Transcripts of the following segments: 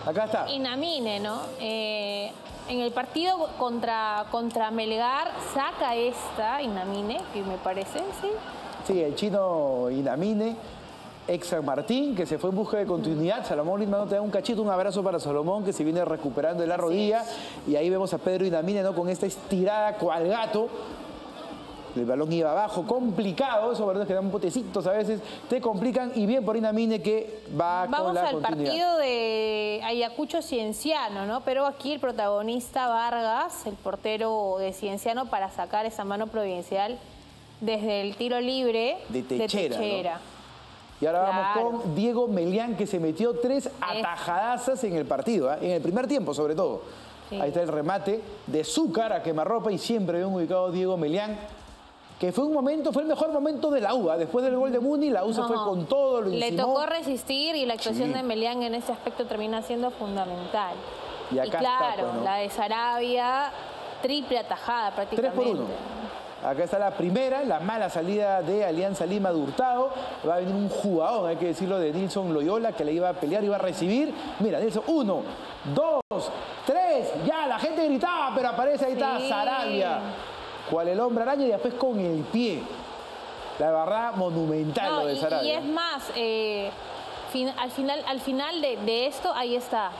Acá está. Inamine, ¿no? En el partido contra Melgar saca esta Inamine, que me parece, sí. Sí, el chino Inamine, ex San Martín, que se fue en busca de continuidad. Salomón Lindman te da un cachito, un abrazo para Salomón, que se viene recuperando de la rodilla. Y ahí vemos a Pedro Inamine, ¿no? Con esta estirada cual gato. El balón iba abajo, complicado, esos balones que dan potecitos a veces, te complican, y bien por Inamine que va con la continuidad. Vamos al partido de Ayacucho Cienciano, ¿no? Pero aquí el protagonista Vargas, el portero de Cienciano, para sacar esa mano providencial desde el tiro libre de Techera. ¿No? Y ahora vamos con Diego Melián, que se metió 3 atajadazas en el partido, en el primer tiempo sobre todo. Sí. Ahí está el remate de Zúcar a quemarropa, y siempre bien ubicado Diego Melián, que fue el mejor momento de la U. Después del gol de Muni, la U se fue con todo, lo insimó. Le tocó resistir, y la actuación de Melián en ese aspecto termina siendo fundamental. Y acá claro, está, pues, ¿no? La de Sarabia, triple atajada prácticamente. 3 por 1. Acá está la primera, la mala salida de Alianza Lima de Hurtado. Va a venir un jugador, hay que decirlo, de Nilson Loyola, que le iba a pelear, iba a recibir. Mira, Nilson, 1, 2, 3, ya, la gente gritaba, pero aparece, ahí está Sarabia. Cual el hombre araña, y después con el pie. La verdad, monumental lo de Sarabia. Y es más, al final de esto, ahí está.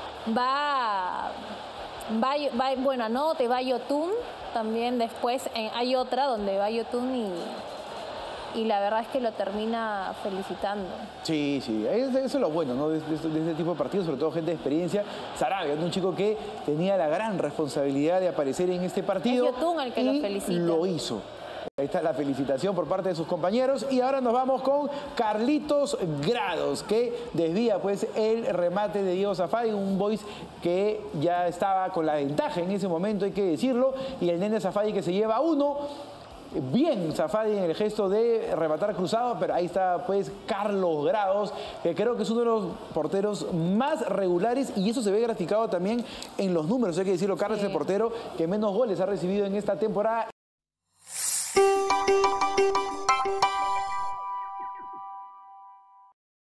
Bueno, anote, va Yotun. También después hay otra donde va Yotun y la verdad es que lo termina felicitando. Sí, sí, eso es lo bueno, ¿no? De este tipo de partidos, sobre todo gente de experiencia. Sarabia, un chico que tenía la gran responsabilidad de aparecer en este partido. Es Yotun el que lo felicita. Lo hizo. Ahí está la felicitación por parte de sus compañeros. Y ahora nos vamos con Carlitos Grados, que desvía pues el remate de Diego Zafadi, un Boys que ya estaba con la ventaja en ese momento, hay que decirlo. Y el nene Zafadi que se lleva 1. Bien Zafadi en el gesto de rematar cruzado, pero ahí está pues Carlos Grados, que creo que es uno de los porteros más regulares, y eso se ve graficado también en los números, hay que decirlo. Carlos es el portero que menos goles ha recibido en esta temporada.